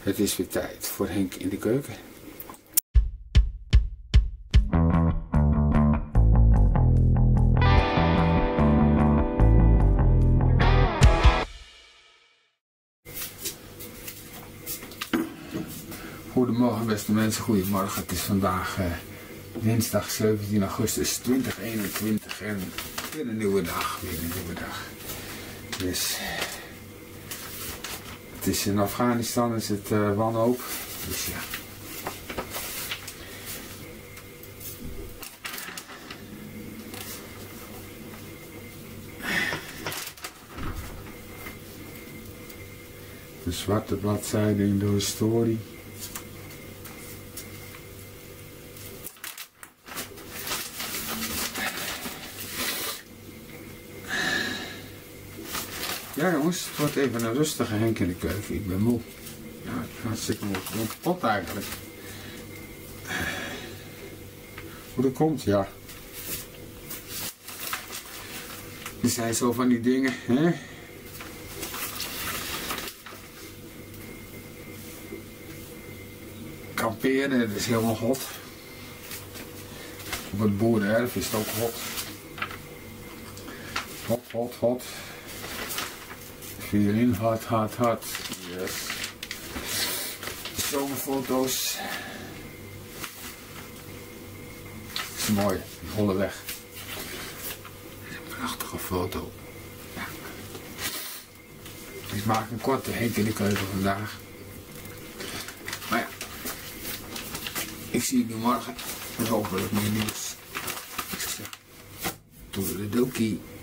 Het is weer tijd voor Henk in de keuken. Goedemorgen beste mensen, goedemorgen. Het is vandaag dinsdag 17 augustus 2021 en weer een nieuwe dag, Dus het is in Afghanistan, is het wanhoop, dus ja. De zwarte bladzijde in de historie. Ja jongens, het wordt even een rustige Henk in de keuken. Ik ben moe. Ja, hartstikke moe. Ik ben kapot eigenlijk. Hoe dat komt, ja. Er zijn zo van die dingen, hè. Kamperen, dat is helemaal hot. Op het boerenerf is het ook hot. Hot. Hierin, hot. Yes. Zomerfoto's. Dat is mooi, die holle weg. Een prachtige foto. Ja. Ik maak een korte Henk in de keuken vandaag. Maar ja, ik zie jullie morgen. En hopelijk meer nieuws. Toedeledokie.